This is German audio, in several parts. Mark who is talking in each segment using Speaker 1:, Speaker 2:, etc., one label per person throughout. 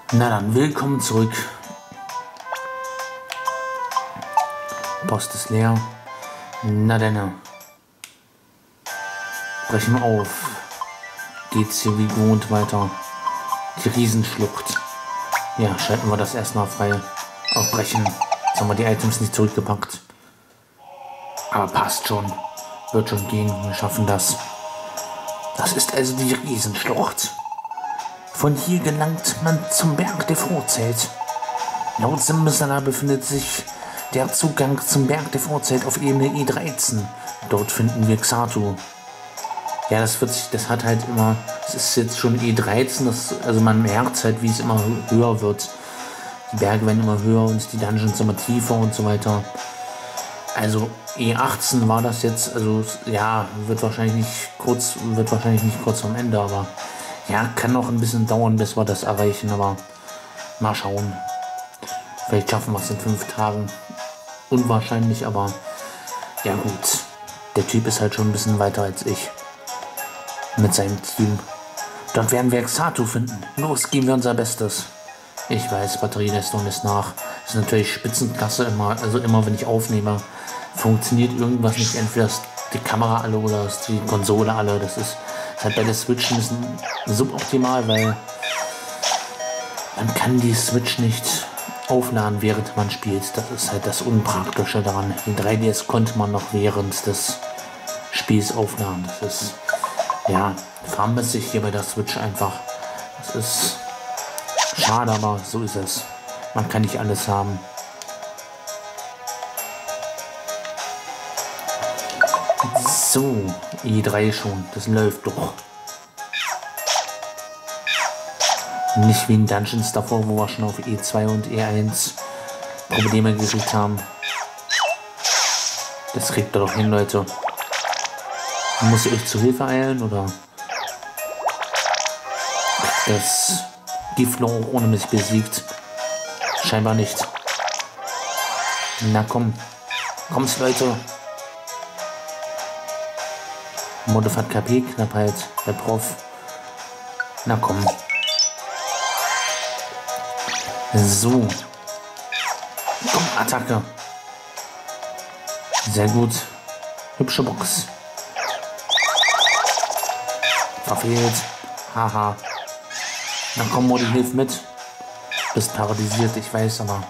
Speaker 1: Na dann, willkommen zurück. Post ist leer. Na denn. Brechen wir auf. Geht's hier wie gewohnt weiter. Die Riesenschlucht. Ja, schalten wir das erstmal frei. Aufbrechen. Jetzt haben wir die Items nicht zurückgepackt. Aber passt schon. Wird schon gehen. Wir schaffen das. Das ist also die Riesenschlucht. Von hier gelangt man zum Berg der Vorzelt. Laut Simsalabim befindet sich der Zugang zum Berg der Vorzelt auf Ebene E13. Dort finden wir Xatu. Ja, das hat halt immer, es ist jetzt schon E13, also man merkt halt, wie es immer höher wird. Die Berge werden immer höher und die Dungeons immer tiefer und so weiter. Also E18 war das jetzt, also ja, wird wahrscheinlich nicht kurz vorm Ende, aber ja, kann noch ein bisschen dauern, bis wir das erreichen, aber mal schauen. Vielleicht schaffen wir es in 5 Tagen. Unwahrscheinlich, aber ja gut. Der Typ ist halt schon ein bisschen weiter als ich. Mit seinem Team. Dort werden wir Xatu finden. Los, geben wir unser Bestes. Ich weiß, Batterieleistung ist nach. Das ist natürlich Spitzenklasse immer. Also immer, wenn ich aufnehme, funktioniert irgendwas nicht. Entweder ist die Kamera alle oder ist die Konsole alle. Das ist halt bei der Switch ein bisschen suboptimal, weil man kann die Switch nicht aufladen, während man spielt. Das ist halt das Unpraktische daran. Den 3DS konnte man noch während des Spiels aufladen. Das ist, ja, farmmäßig hier bei der Switch einfach. Das ist schade, aber so ist es. Man kann nicht alles haben. So, E3 schon. Das läuft doch. Nicht wie in Dungeons davor, wo wir schon auf E2 und E1 Probleme gekriegt haben. Das kriegt ihr doch hin, Leute. Muss ich euch zu Hilfe eilen, oder? Das Giflo auch ohne mich besiegt. Scheinbar nicht. Na komm. Kommt's, Leute. Modif hat KP, Knappheit, der Prof. Na komm. So. Komm, Attacke. Sehr gut. Hübsche Box. Verfehlt. Haha. Na komm, Modi, hilf mit. Bist paralysiert, ich weiß, aber.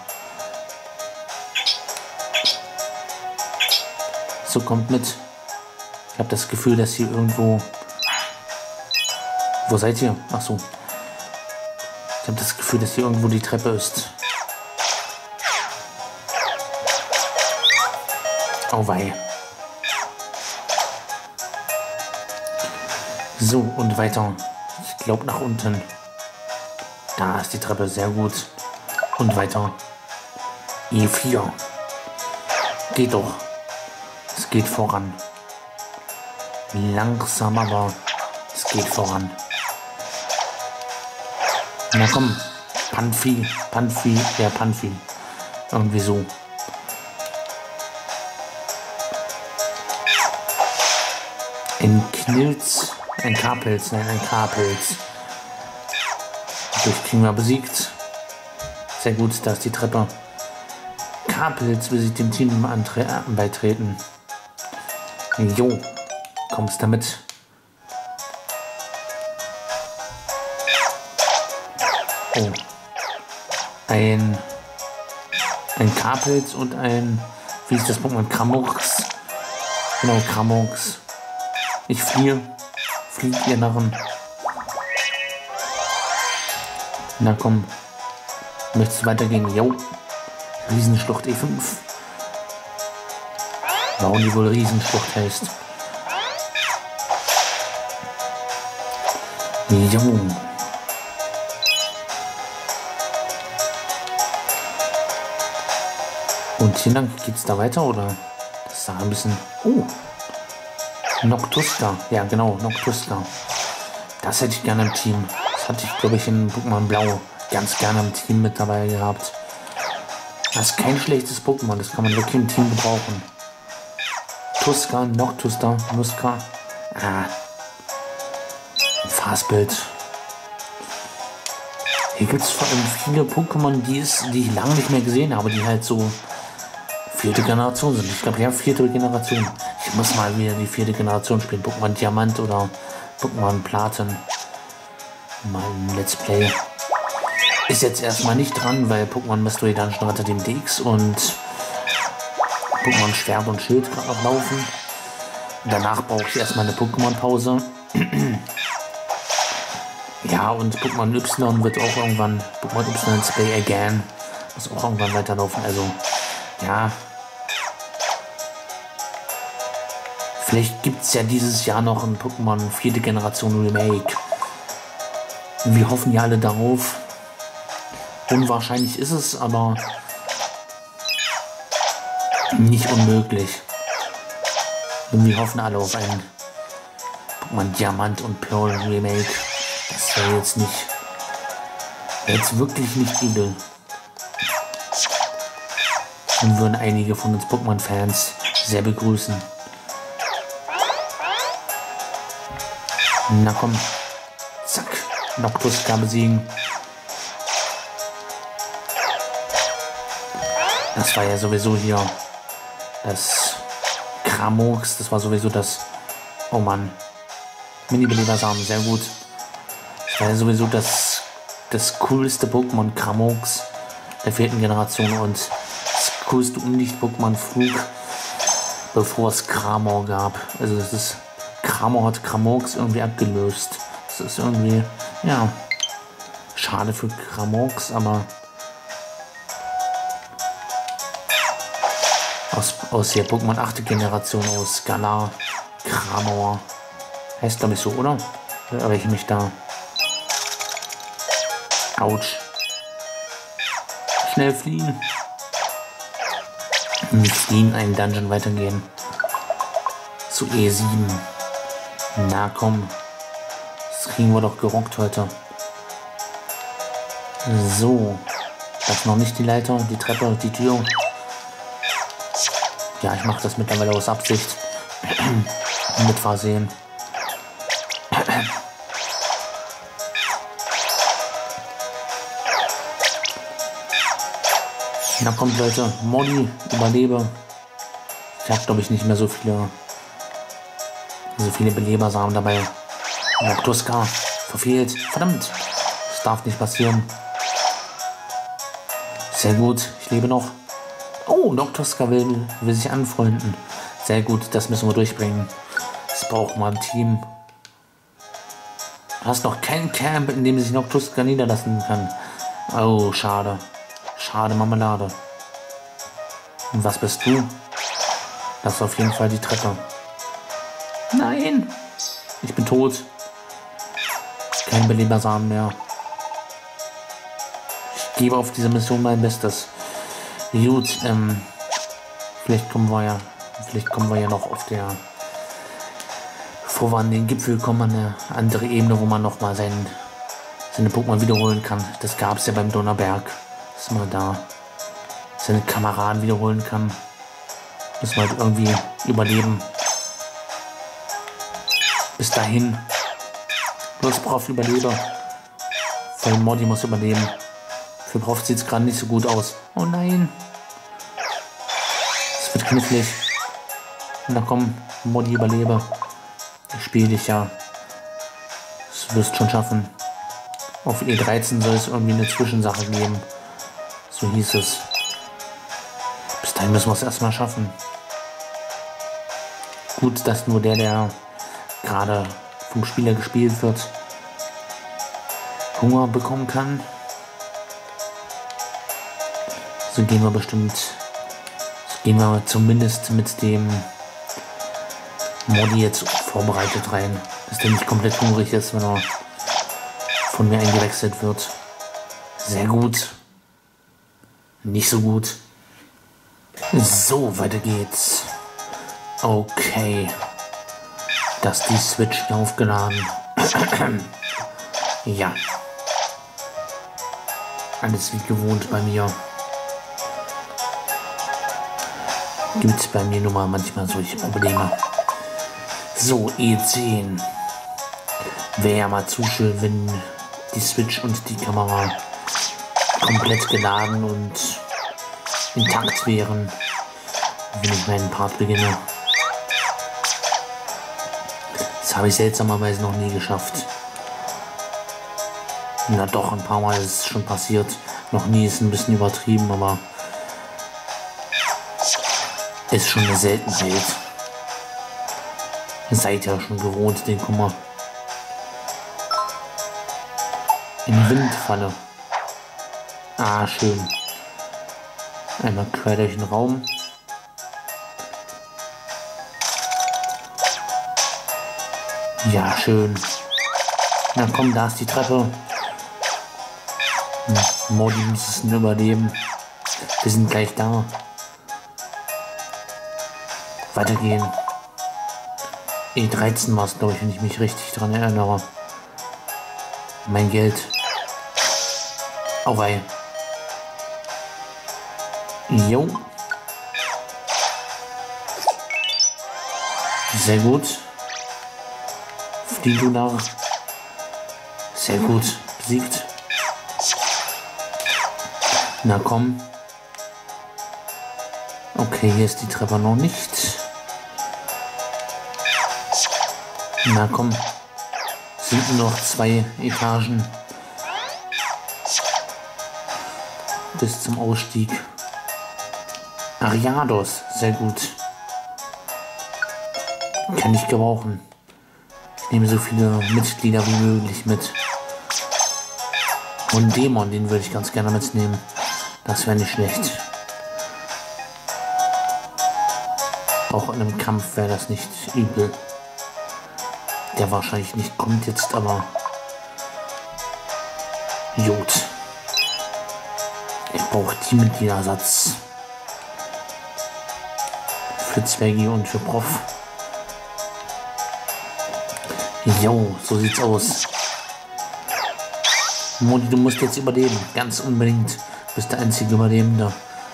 Speaker 1: So, kommt mit. Ich habe das Gefühl, dass hier irgendwo. Wo seid ihr? Ach so. Ich habe das Gefühl, dass hier irgendwo die Treppe ist. Oh wei. So, und weiter. Ich glaube nach unten. Da ist die Treppe, sehr gut. Und weiter. E4. Geht doch. Es geht voran. Langsam, aber es geht voran. Na komm. Panfi. Irgendwie so. Ein Knilz. Ein K-Pilz. Nein, ein K-Pilz. Durch kriegen wir besiegt. Sehr gut, da ist die Treppe. K-Pilz will sich dem Team beitreten. Jo. Kommst damit. Oh. Ein K-Pilz und ein, wie ist das Pokémon? Kramux. Genau, Kramux. Ich fliehe. Fliegt ihr Narren. Na komm. Möchtest du weitergehen? Jo. Riesenschlucht E5. Warum die wohl Riesenschlucht heißt. Jo. Und hier lang geht's da weiter, oder? Das ist da ein bisschen. Oh. Noctuska. Ja, genau, Noctuska. Das hätte ich gerne im Team. Das hatte ich, glaube ich, in Pokémon Blau ganz gerne im Team mit dabei gehabt. Das ist kein schlechtes Pokémon. Das kann man wirklich im Team gebrauchen. Tuska, Noctuska, Muska. Fastbild. Hier gibt es vor allem viele Pokémon, die ich lange nicht mehr gesehen habe, die halt so 4. Generation sind. Ich glaube, ja, 4. Generation. Ich muss mal wieder die 4. Generation spielen. Pokémon Diamant oder Pokémon Platin. Mal ein Let's Play. Ist jetzt erstmal nicht dran, weil Pokémon Mystery Dungeon Retter dem DX und Pokémon Schwert und Schild gerade noch laufen. Danach brauche ich erstmal eine Pokémon-Pause. Ja, und Pokémon Y wird auch irgendwann, Pokémon Y Stay Again, muss auch irgendwann weiterlaufen. Also, ja. Vielleicht gibt es ja dieses Jahr noch ein Pokémon 4. Generation Remake. Wir hoffen ja alle darauf. Unwahrscheinlich ist es, aber nicht unmöglich. Und wir hoffen alle auf ein Pokémon Diamant und Pearl Remake. Das wäre jetzt wirklich nicht übel. Und würden einige von uns Pokémon-Fans sehr begrüßen. Na komm. Zack. Noctuska besiegen. Das war ja sowieso hier das Kramox. Das war sowieso das... Oh Mann. Mini-Belebersamen, sehr gut. Das war ja sowieso das coolste Pokémon Kramox der 4. Generation und das coolste Unlicht-Pokémon Flug, bevor es Kramor gab. Also das ist... Kramor hat Kramox irgendwie abgelöst. Das ist irgendwie... Ja... Schade für Kramox, aber... Aus der Pokémon 8. Generation, aus Galar, Kramor. Heißt glaube ich so, oder? Aber ich mich da... Autsch. Schnell fliehen. Nicht fliehen, einen Dungeon weitergehen. Zu E7. Na komm. Das kriegen wir doch gerockt heute. So. Das noch nicht die Leiter, die Treppe, die Tür. Ja, ich mache das mittlerweile aus Absicht. Mit Versehen. Na kommt Leute, Molly, überlebe. Ich habe glaube ich nicht mehr so viele Belebersamen dabei. Noctuska, verfehlt. Verdammt, das darf nicht passieren. Sehr gut, ich lebe noch. Oh, Noctuska will sich anfreunden. Sehr gut, das müssen wir durchbringen. Das brauchen wir im Team. Du hast noch kein Camp, in dem sich Noctuska niederlassen kann. Oh, schade. Schade Marmelade. Und was bist du? Das ist auf jeden Fall die Treppe. Nein! Ich bin tot. Kein Belebersamen mehr. Ich gebe auf diese Mission mein Bestes. Gut, vielleicht kommen wir ja noch auf der... Bevor wir an den Gipfel kommen, an eine andere Ebene, wo man noch mal seine Pokémon wiederholen kann. Das gab es ja beim Donnerberg. Dass man da seine Kameraden wiederholen kann. Muss man halt irgendwie überleben. Bis dahin. Bloß Prof überlebe. Vor allem Modi muss überleben. Für Prof sieht es gerade nicht so gut aus. Oh nein. Es wird knifflig. Na komm, Modi überlebe. Ich spiele dich ja. Das wirst schon schaffen. Auf E13 soll es irgendwie eine Zwischensache geben. So hieß es. Bis dahin müssen wir es erstmal schaffen. Gut, dass nur der gerade vom Spieler gespielt wird, Hunger bekommen kann. So gehen wir zumindest mit dem Modi jetzt vorbereitet rein, dass der nicht komplett hungrig ist, wenn er von mir eingewechselt wird. Sehr gut. Nicht so gut. So, weiter geht's. Okay. Dass die Switch hier aufgeladen. Ja. Alles wie gewohnt bei mir. Gibt es bei mir nun mal manchmal solche Probleme. So, E10. Wäre ja mal zu schön, wenn die Switch und die Kamera komplett geladen und intakt wären, wenn ich meinen Part beginne. Das habe ich seltsamerweise noch nie geschafft. Na doch, ein paar Mal ist es schon passiert. Noch nie ist ein bisschen übertrieben, aber ist schon eine Seltenheit. Ihr seid ja schon gewohnt, den Kummer. In Windfalle. Ah, schön. Einmal quer durch den Raum. Ja, schön. Na komm, da ist die Treppe. Modi muss es nur überleben. Wir sind gleich da. Weitergehen. E13 war es, glaube ich, wenn ich mich richtig daran erinnere. Mein Geld. Auweih. Jo. Sehr gut. Flieh du da. Sehr gut. Besiegt. Na komm. Okay, hier ist die Treppe noch nicht. Na komm. Sind nur noch 2 Etagen. Bis zum Ausstieg. Ariados. Sehr gut. Kann ich gebrauchen. Ich nehme so viele Mitglieder wie möglich mit. Und Dämon, den würde ich ganz gerne mitnehmen. Das wäre nicht schlecht. Auch in einem Kampf wäre das nicht übel. Der wahrscheinlich nicht kommt jetzt, aber gut. Ich brauche Teammitgliederersatz. Für Zwergi und für Prof. Jo, so sieht's aus. Modi, du musst jetzt überleben. Ganz unbedingt. Du bist der einzige Überlebende.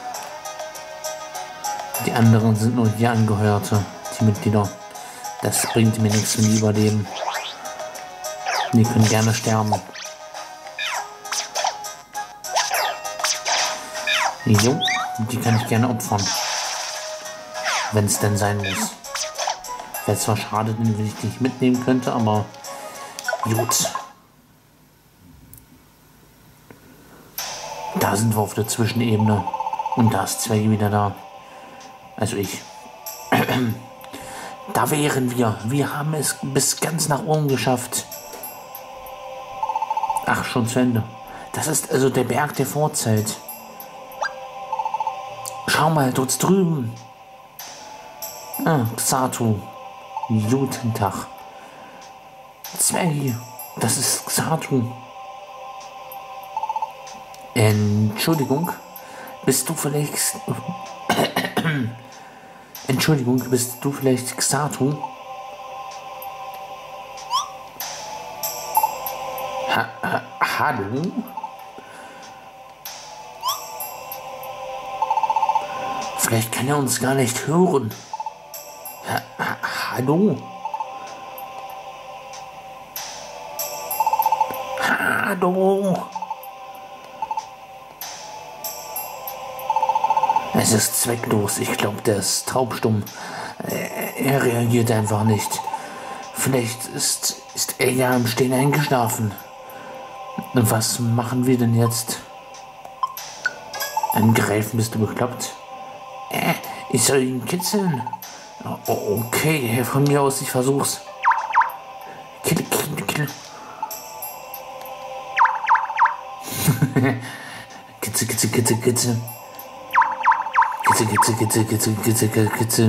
Speaker 1: Die anderen sind nur hier angehörte Teammitglieder. Das bringt mir nichts, wenn die überleben. Die können gerne sterben. Jo, die kann ich gerne opfern. Wenn es denn sein muss. Wäre zwar schade, wenn ich die nicht mitnehmen könnte, aber gut. Da sind wir auf der Zwischenebene. Und da ist Zwerge wieder da. Also ich. Da wären wir. Wir haben es bis ganz nach oben geschafft. Ach, schon zu Ende. Das ist also der Berg der Vorzeit. Schau mal, dort drüben. Ah, Xatu. Guten Tag. Zwergi, das ist Xatu. Entschuldigung, bist du vielleicht... Entschuldigung, bist du vielleicht Xatu? Hallo? Vielleicht kann er uns gar nicht hören. Hallo? Hallo? Es ist zwecklos. Ich glaube, der ist taubstumm. Er reagiert einfach nicht. Vielleicht ist er ja im Stehen eingeschlafen. Was machen wir denn jetzt? Angreifen, bist du bekloppt? Ich soll ihn kitzeln. Okay, von mir aus, ich versuch's. Kill. Kitzel. Kitzel.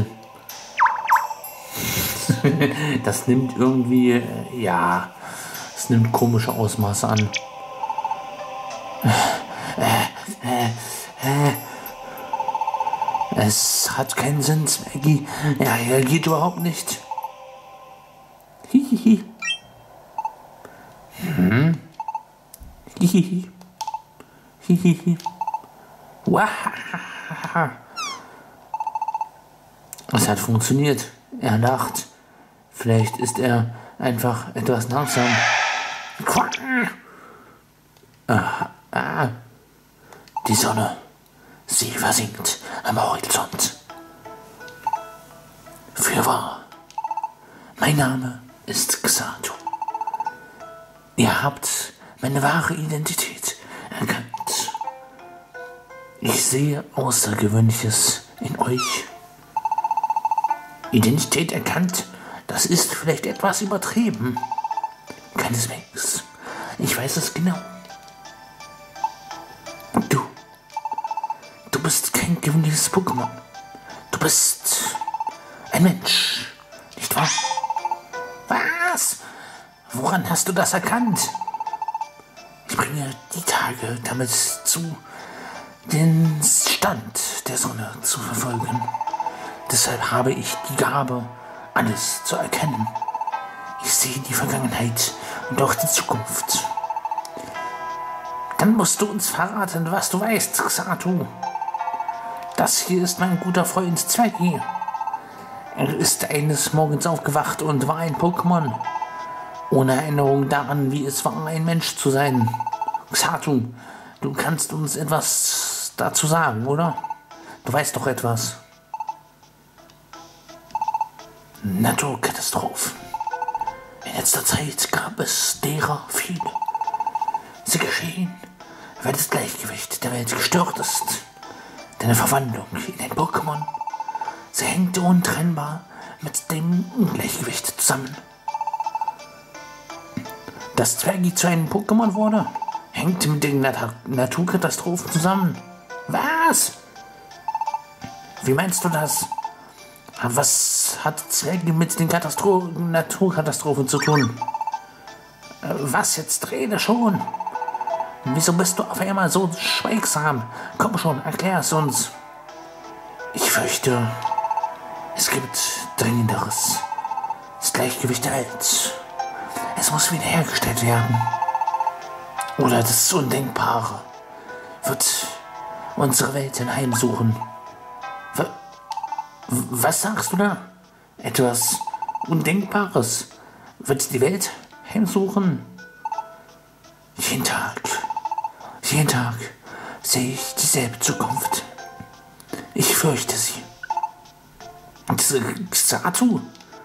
Speaker 1: Das nimmt irgendwie, ja, es nimmt komische Ausmaße an. Es hat keinen Sinn, Zwergi. Er reagiert überhaupt nicht. Hihihi. Hihihi. Hihihi. Wahahaha. Es hat funktioniert. Er lacht. Vielleicht ist er einfach etwas langsam. Die Sonne, sie versinkt am Horizont. Fürwahr, mein Name ist Xatu. Ihr habt meine wahre Identität erkannt. Ich sehe Außergewöhnliches in euch. Identität erkannt, das ist vielleicht etwas übertrieben. Keineswegs. Ich weiß es genau. Du bist kein gewöhnliches Pokémon. Du bist ein Mensch, nicht wahr? Was? Woran hast du das erkannt? Ich bringe die Tage damit zu, den Stand der Sonne zu verfolgen. Deshalb habe ich die Gabe, alles zu erkennen. Ich sehe die Vergangenheit und auch die Zukunft. Dann musst du uns verraten, was du weißt, Xatu. Das hier ist mein guter Freund Zweggy. Er ist eines Morgens aufgewacht und war ein Pokémon. Ohne Erinnerung daran, wie es war, ein Mensch zu sein. Xatu, du kannst uns etwas dazu sagen, oder? Du weißt doch etwas. Naturkatastrophen. In letzter Zeit gab es derer viele. Sie geschehen, weil das Gleichgewicht der Welt gestört ist. Deine Verwandlung in ein Pokémon, sie hängt untrennbar mit dem Ungleichgewicht zusammen. Dass Zweggy zu einem Pokémon wurde, hängt mit den Naturkatastrophen zusammen. Was? Wie meinst du das? Was hat Zweggy mit den Naturkatastrophen zu tun? Was jetzt? Rede schon. Wieso bist du auf einmal so schweigsam? Komm schon, erklär es uns. Ich fürchte, es gibt Dringenderes. Das Gleichgewicht der Welt. Es muss wiederhergestellt werden. Oder das Undenkbare wird unsere Welt heimsuchen. Was sagst du da? Etwas Undenkbares wird die Welt heimsuchen? Jeden Tag sehe ich dieselbe Zukunft. Ich fürchte sie. Diese Xatu.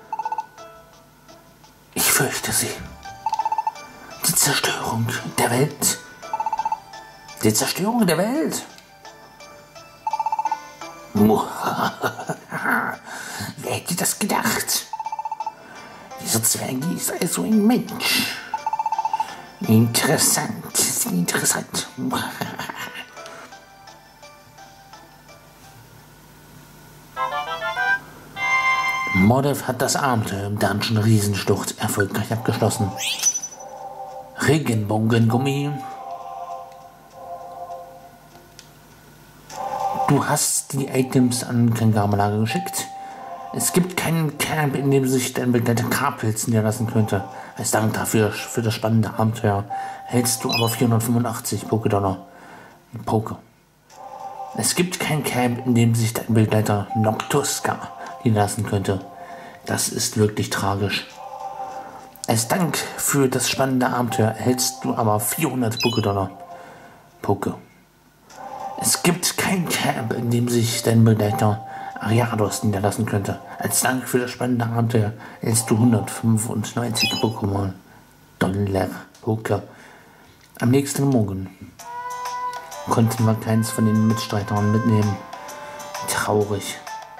Speaker 1: Ich fürchte sie. Die Zerstörung der Welt. Die Zerstörung der Welt. Wer hätte das gedacht? Dieser Zweggy ist also ein Mensch. Interessant, sehr interessant. Modev hat das Abenteuer im Dungeon Riesenschlucht erfolgreich abgeschlossen. Regenbogengummi. Du hast die Items an Kangamalager geschickt. Es gibt keinen Camp, in dem sich dein Begleiter Karpilz niederlassen könnte. Als Dank dafür für das spannende Abenteuer hältst du aber 485 Pokédollar. Poke. Es gibt kein Camp, in dem sich dein Begleiter Noctuska niederlassen könnte. Das ist wirklich tragisch. Als Dank für das spannende Abenteuer erhältst du aber 400 Pokédollar. Poke. Es gibt kein Camp, in dem sich dein Begleiter Ariados niederlassen könnte. Als Dank für das spannende Abenteuer erhältst du 195 Pokémon. Dollar. Poke. Am nächsten Morgen konnten wir keins von den Mitstreitern mitnehmen. Traurig.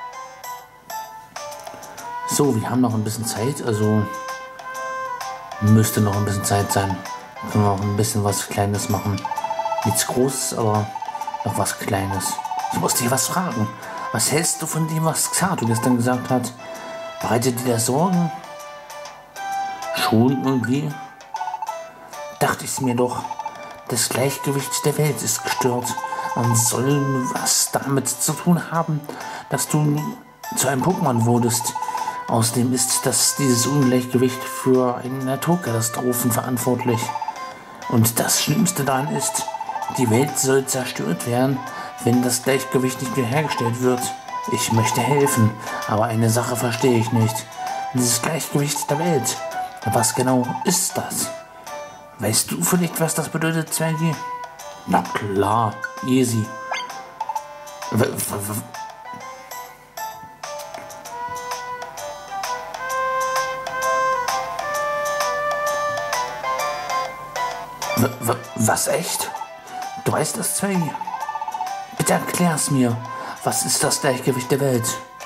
Speaker 1: So, wir haben noch ein bisschen Zeit, also müsste noch ein bisschen Zeit sein. Können wir auch ein bisschen was Kleines machen. Nichts Großes, aber noch was Kleines. Ich muss dich was fragen. Was hältst du von dem, was Xatu gestern gesagt hat? Bereitet dir das Sorgen? Schon irgendwie? Dachte ich mir doch. Das Gleichgewicht der Welt ist gestört und soll was damit zu tun haben, dass du zu einem Pokémon wurdest. Außerdem ist dieses Ungleichgewicht für eine Naturkatastrophen verantwortlich. Und das Schlimmste daran ist, die Welt soll zerstört werden, wenn das Gleichgewicht nicht wiederhergestellt wird. Ich möchte helfen, aber eine Sache verstehe ich nicht. Dieses Gleichgewicht der Welt. Was genau ist das? Weißt du vielleicht, was das bedeutet, Zweggy? Na klar, easy. W w was, echt? Du weißt das, Zwergi? Bitte erklär's mir. Was ist das Gleichgewicht der Welt?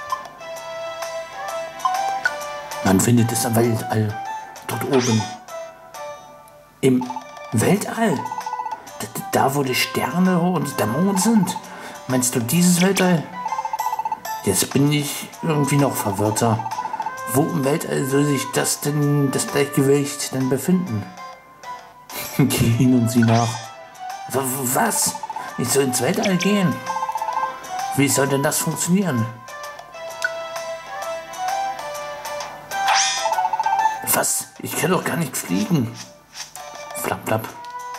Speaker 1: Man findet es im Weltall. Dort oben. Im Weltall? Da, wo die Sterne und der Mond sind? Meinst du dieses Weltall? Jetzt bin ich irgendwie noch verwirrter. Wo im Weltall soll sich das Gleichgewicht denn befinden? Gehen und sie nach. Was? Ich soll ins Weltall gehen? Wie soll denn das funktionieren? Was? Ich kann doch gar nicht fliegen. Flapp, flapp.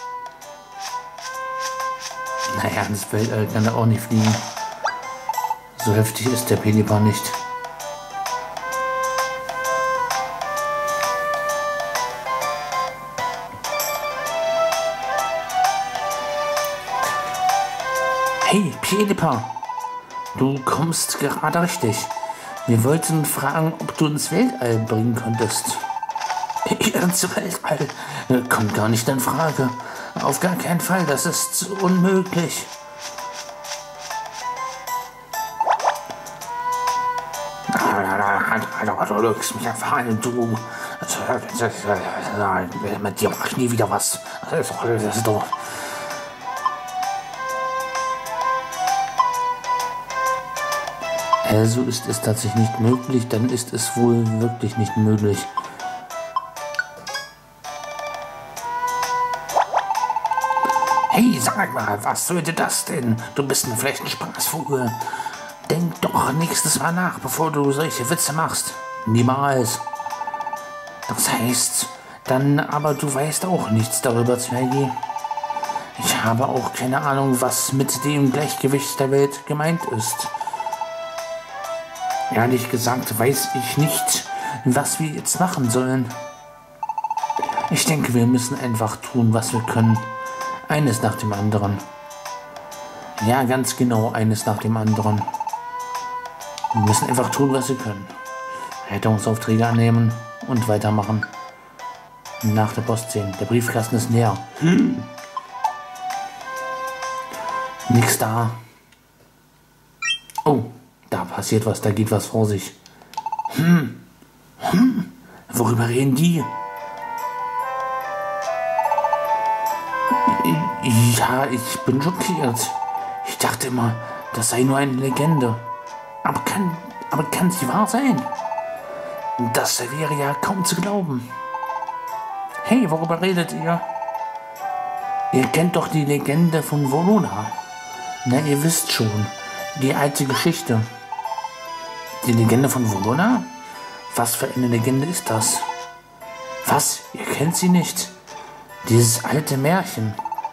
Speaker 1: Naja, ins Weltall kann er auch nicht fliegen. So heftig ist der Pelikan nicht. Hey, Pielipan, du kommst gerade richtig. Wir wollten fragen, ob du ins Weltall bringen könntest. Ins Weltall? Kommt gar nicht in Frage. Auf gar keinen Fall, das ist unmöglich. Du lügst mich erfahren, du. Mit dir mach ich nie wieder was. Das ist doch. Also ist es tatsächlich nicht möglich, dann ist es wohl wirklich nicht möglich. Hey, sag mal, was sollte das denn? Du bist vielleicht ein Spaßvogel. Denk doch nächstes Mal nach, bevor du solche Witze machst. Niemals. Das heißt, dann aber du weißt auch nichts darüber, Zwergi. Ich habe auch keine Ahnung, was mit dem Gleichgewicht der Welt gemeint ist. Ehrlich gesagt weiß ich nicht, was wir jetzt machen sollen. Ich denke, wir müssen einfach tun, was wir können. Eines nach dem anderen. Ja, ganz genau, eines nach dem anderen. Wir müssen einfach tun, was wir können. Rettungsaufträge annehmen und weitermachen. Nach der Post sehen. Der Briefkasten ist leer. Nix da. Oh. Da passiert was, da geht was vor sich. Worüber reden die? Ja, ich bin schockiert. Ich dachte immer, das sei nur eine Legende. Aber kann sie wahr sein? Das wäre ja kaum zu glauben. Hey, worüber redet ihr? Ihr kennt doch die Legende von Volona. Na, ihr wisst schon. Die alte Geschichte. Die Legende von Volona? Was für eine Legende ist das? Was? Ihr kennt sie nicht? Dieses alte Märchen.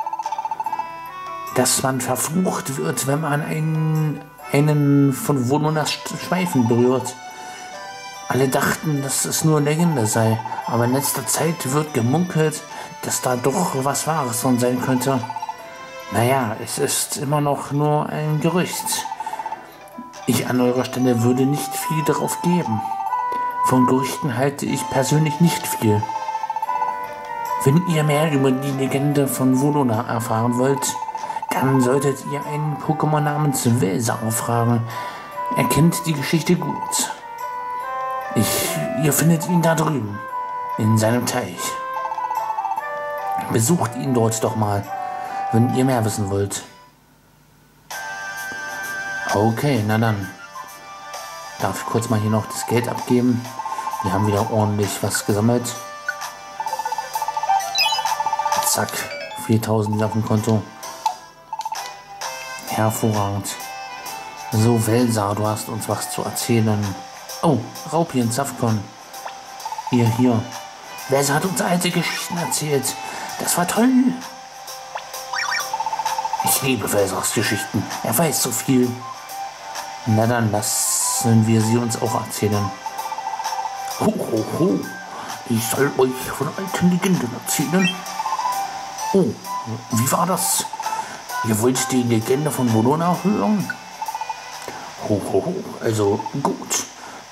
Speaker 1: Dass man verflucht wird, wenn man einen von Volonas Schweifen berührt. Alle dachten, dass es nur Legende sei, aber in letzter Zeit wird gemunkelt, dass da doch was Wahres dran sein könnte. Naja, es ist immer noch nur ein Gerücht. Ich an eurer Stelle würde nicht viel darauf geben. Von Gerüchten halte ich persönlich nicht viel. Wenn ihr mehr über die Legende von Volona erfahren wollt, dann solltet ihr einen Pokémon namens Welsar fragen. Er kennt die Geschichte gut. Ihr findet ihn da drüben, in seinem Teich. Besucht ihn dort doch mal, wenn ihr mehr wissen wollt. Okay, na dann. Darf ich kurz mal hier noch das Geld abgeben? Wir haben wieder ordentlich was gesammelt. Zack, 4000 auf dem Konto. Hervorragend. So, Welsar, du hast uns was zu erzählen. Oh, Raupien, Safkon. Hier. Welsar hat uns alte Geschichten erzählt. Das war toll. Ich liebe Welsars Geschichten. Er weiß so viel. Na dann lassen wir sie uns auch erzählen. Ho, ho, ho. Ich soll euch von alten Legenden erzählen. Oh, wie war das? Ihr wollt die Legende von Bologna hören? Ho, ho, ho. Also gut.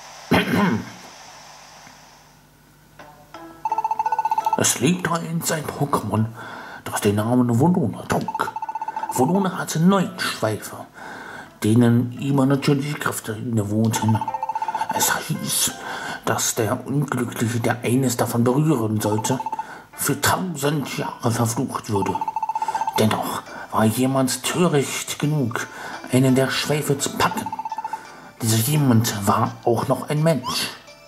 Speaker 1: Es lebte einst ein Pokémon, das den Namen Volona trug. Volona hatte 9 Schweife, denen übernatürliche Kräfte innewohnten. Es hieß, dass der Unglückliche, der eines davon berühren sollte, für 1000 Jahre verflucht würde. Dennoch war jemand töricht genug, einen der Schweife zu packen. Dieser jemand war auch noch ein Mensch.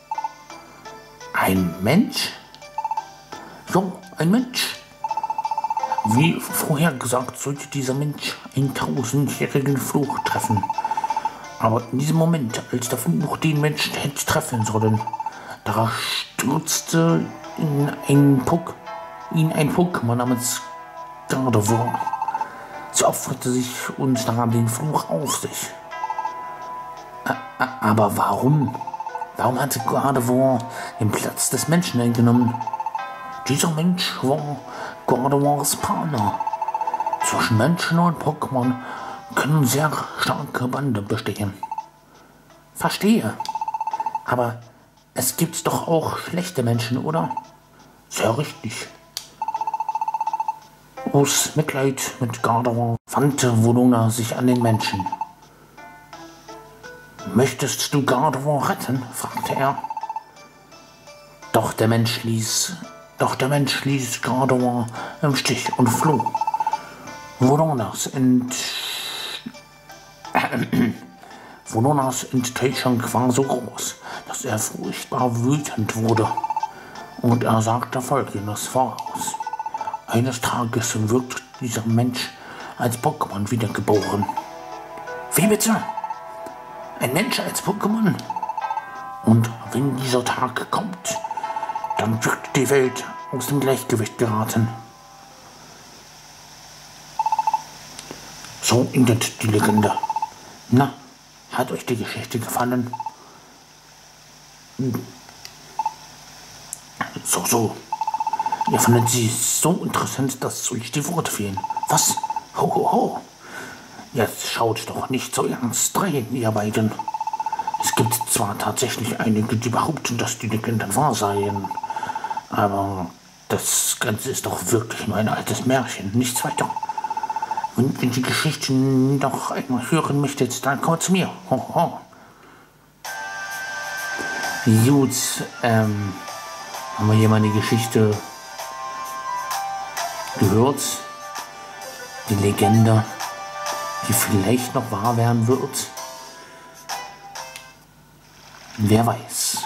Speaker 1: Ein Mensch? Ja, ein Mensch. Wie vorhergesagt sollte dieser Mensch einen 1000-jährigen Fluch treffen. Aber in diesem Moment, als der Fluch den Menschen hätte treffen sollen, da stürzte ihn ein Pokémon namens Gardevoir. Sie opferte sich und nahm den Fluch auf sich. Aber warum? Warum hatte Gardevoir den Platz des Menschen eingenommen? Dieser Mensch war Gardevoirs Partner. Zwischen Menschen und Pokémon können sehr starke Bande bestehen. Verstehe. Aber es gibt doch auch schlechte Menschen, oder? Sehr richtig. Aus Mitleid mit Gardevoir wandte Volona sich an den Menschen. Möchtest du Gardevoir retten? Fragte er. Doch der Mensch ließ Gardevoir im Stich und floh. Volonas Enttäuschung war so groß, dass er furchtbar wütend wurde. Und er sagte Folgendes voraus. Eines Tages wird dieser Mensch als Pokémon wiedergeboren. Wie bitte? Ein Mensch als Pokémon? Und wenn dieser Tag kommt, dann wird die Welt aus dem Gleichgewicht geraten. So endet die Legende. Na, hat euch die Geschichte gefallen? So. Ihr fandet sie so interessant, dass euch die Worte fehlen. Was? Ho, ho, ho. Jetzt schaut doch nicht so ernst rein, ihr beiden. Es gibt zwar tatsächlich einige, die behaupten, dass die Legenden wahr seien, aber das Ganze ist doch wirklich nur ein altes Märchen, nichts weiter. Und wenn die Geschichte noch einmal hören möchtet, dann kommt zu mir. Ho, ho. Gut, haben wir hier mal die Geschichte gehört. Die Legende, die vielleicht noch wahr werden wird. Wer weiß.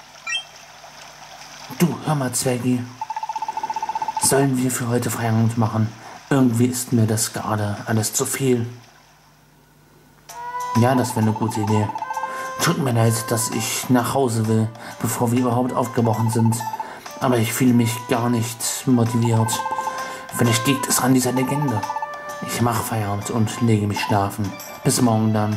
Speaker 1: Du, hör mal, Zwergi. Sollen wir für heute Feierabend machen? Irgendwie ist mir das gerade alles zu viel. Ja, das wäre eine gute Idee. Tut mir leid, dass ich nach Hause will, bevor wir überhaupt aufgebrochen sind. Aber ich fühle mich gar nicht motiviert. Vielleicht liegt es an dieser Legende. Ich mache Feierabend und lege mich schlafen. Bis morgen dann.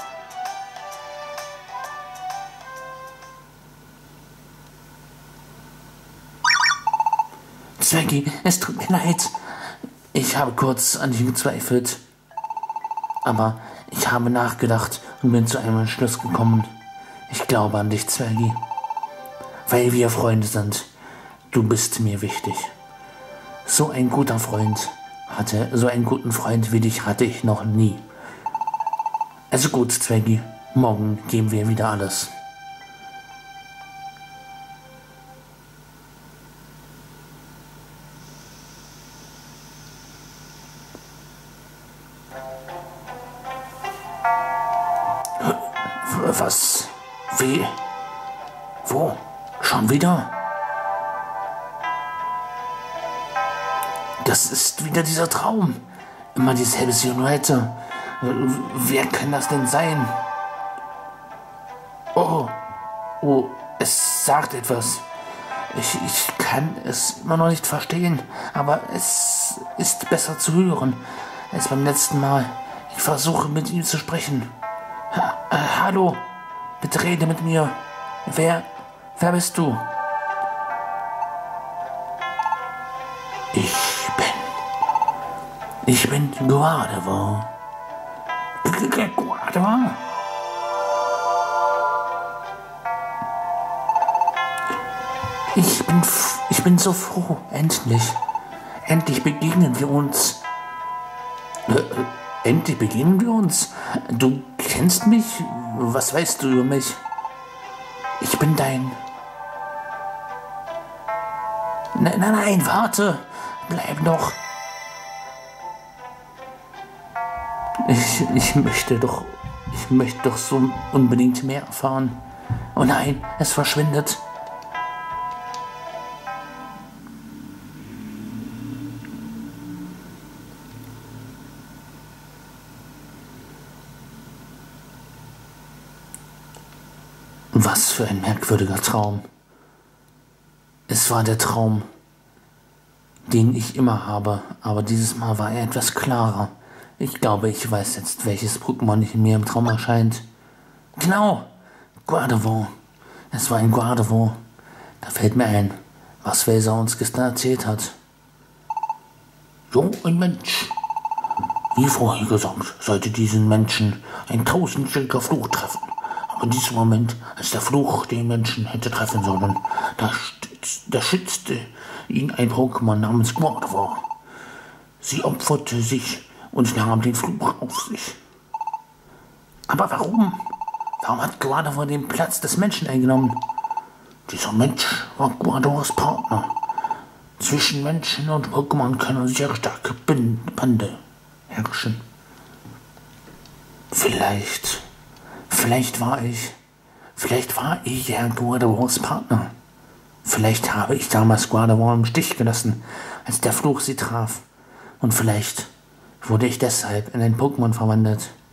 Speaker 1: Zwergi, es tut mir leid. Ich habe kurz an dich gezweifelt. Aber ich habe nachgedacht und bin zu einem Entschluss gekommen. Ich glaube an dich, Zwergi. Weil wir Freunde sind. Du bist mir wichtig. So einen guten Freund wie dich hatte ich noch nie. Also gut, Zwergi. Morgen geben wir wieder alles. Was? Wie? Wo? Schon wieder? Das ist wieder dieser Traum. Immer dieselbe Silhouette. Wer kann das denn sein? Oh, es sagt etwas. Ich kann es immer noch nicht verstehen, aber es ist besser zu hören als beim letzten Mal. Ich versuche mit ihm zu sprechen. Hallo, bitte rede mit mir. Wer bist du? Ich bin Gardevoir. Gardevoir? Ich bin so froh, endlich. Endlich begegnen wir uns. Endlich begegnen wir uns? Du kennst mich? Was weißt du über mich? Ich bin dein... Nein, warte. Bleib noch. Ich möchte doch so unbedingt mehr erfahren. Oh nein, es verschwindet. Was für ein merkwürdiger Traum. Es war der Traum, den ich immer habe, aber dieses Mal war er etwas klarer. Ich glaube, ich weiß jetzt, welches Pokémon in mir im Traum erscheint. Genau, Gardevoir. Es war ein Gardevoir. Da fällt mir ein, was Welser uns gestern erzählt hat. So ein Mensch. Wie vorher gesagt, sollte diesen Menschen ein tausendjähriger Fluch treffen. Aber in diesem Moment, als der Fluch den Menschen hätte treffen sollen, da schützte ihn ein Pokémon namens Gardevoir. Sie opferte sich und nahm den Fluch auf sich. Aber warum? Warum hat Gardevoir den Platz des Menschen eingenommen? Dieser Mensch war Gardevoirs Partner. Zwischen Menschen und Pokémon kann eine sehr starke Bande herrschen. Vielleicht war ich ja Gardevoirs Partner. Vielleicht habe ich damals Gardevoir im Stich gelassen, als der Fluch sie traf. Und vielleicht wurde ich deshalb in ein Pokémon verwandelt.